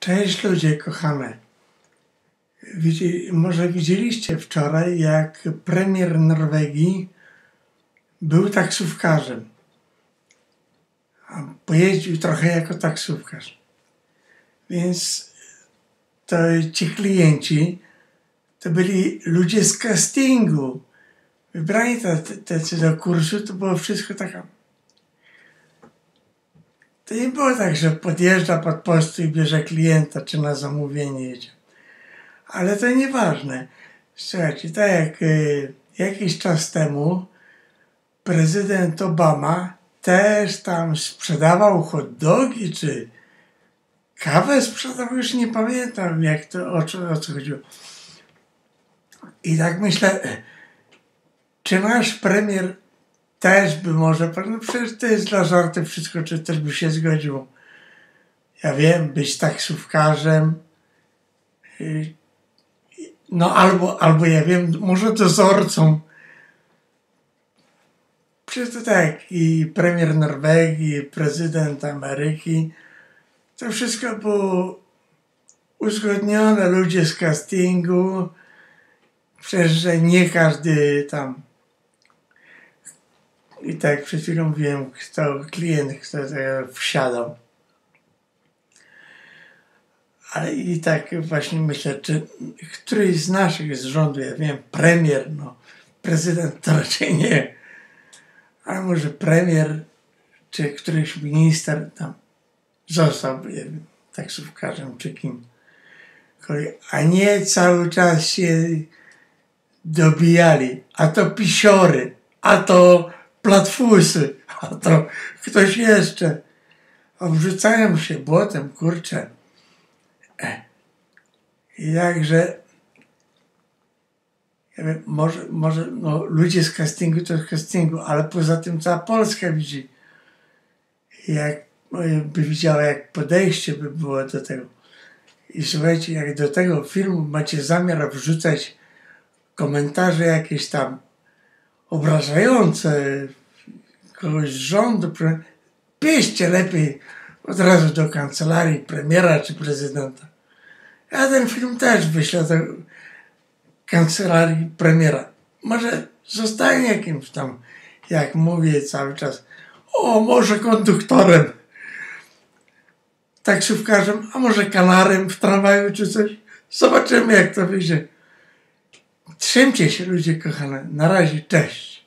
Cześć ludzie kochane. Może widzieliście wczoraj, jak premier Norwegii był taksówkarzem. Pojeździł trochę jako taksówkarz. Więc to ci klienci to byli ludzie z castingu. Wybrani do kursu, to było wszystko taka. To nie było tak, że podjeżdża pod postu i bierze klienta, czy na zamówienie jedzie. Ale to nieważne. Słuchajcie, tak jak jakiś czas temu prezydent Obama też tam sprzedawał hot dogi, czy kawę sprzedawał, już nie pamiętam jak to, o co chodziło. I tak myślę, czy nasz premier też by może, no przecież to jest dla żartu wszystko, czy też by się zgodził. Ja wiem, być taksówkarzem, no albo ja wiem, może dozorcą. Przecież to tak, i premier Norwegii, i prezydent Ameryki, to wszystko było uzgodnione, ludzie z castingu, przecież że nie każdy tam. I tak przed chwilą mówiłem, klient, kto wsiadał. Ale i tak właśnie myślę, czy któryś z naszych z rządu, ja wiem, premier, no, prezydent to raczej nie, ale może premier, czy któryś minister tam został taksówkarzem, czy kim. A nie cały czas się dobijali, a to pisiory, a to platfusy, a to ktoś jeszcze. Obrzucają się błotem, kurczę. I jakże, ja wiem, może no, ludzie z castingu to z castingu, ale poza tym cała Polska widzi. By widziała, jak podejście by było do tego. I słuchajcie, jak do tego filmu macie zamiar wrzucać komentarze jakieś tam obrażające kogoś z rządu, piszcie lepiej od razu do kancelarii premiera czy prezydenta. Ja ten film też wyślę do kancelarii premiera. Może zostanie jakimś tam, jak mówię cały czas, może konduktorem, taksówkarzem, a może kanarem w tramwaju czy coś. Zobaczymy, jak to wyjdzie. Trzymcie się ludzie kochane. Na razie, cześć.